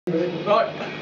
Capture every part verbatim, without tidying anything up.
Right.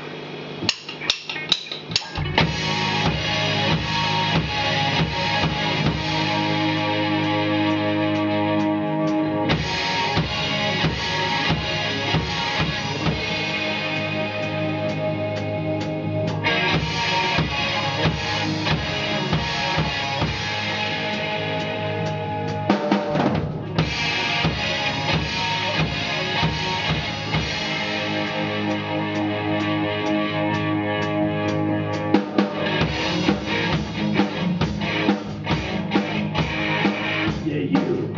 Yeah, you.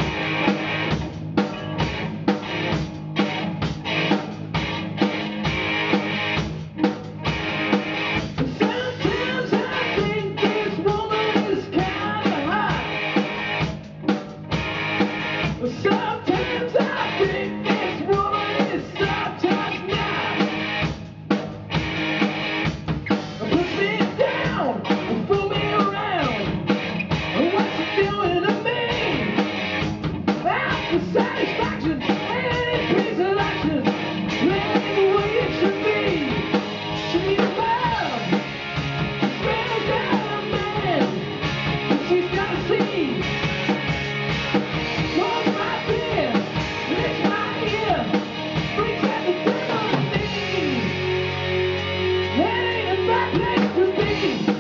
Sometimes I think this woman is kinda hot. Sometimes I think this woman is, sometimes not. Push me down, fool me around. What's she doing to me? Out for satisfaction and peace of action. Playing the way it should be. She's love, smells out a man. She's gotta see. Walks right there, licks my ear, brings out the devil in me. That ain't a bad place to be.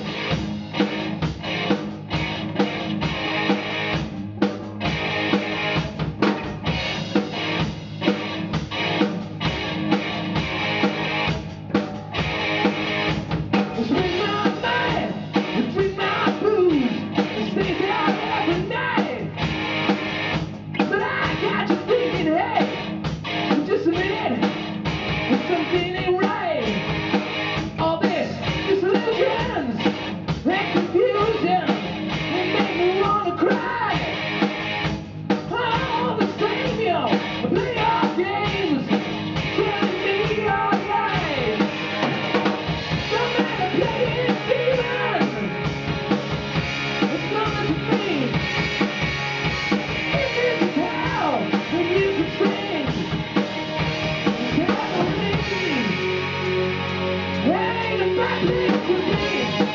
Drink my mind, drink my booze, stays out every night. But I got you thinking, hey, just a minute, something ain't right. All this disillusions and confusion, they make me wanna cry. All the same, yo, play our games, telling me you're right. Don't matter playing demons, it's nothing to me. If this is hell, then you can sing. Tell me, that ain't a bad place to be.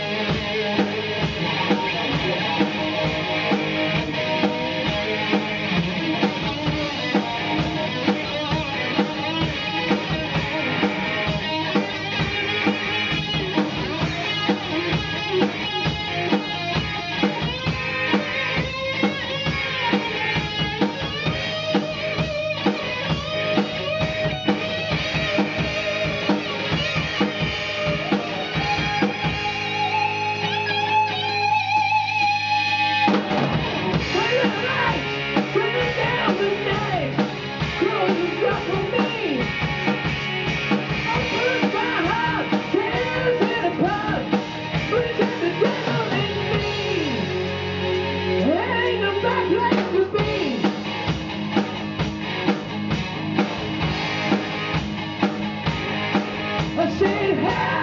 I said, hey!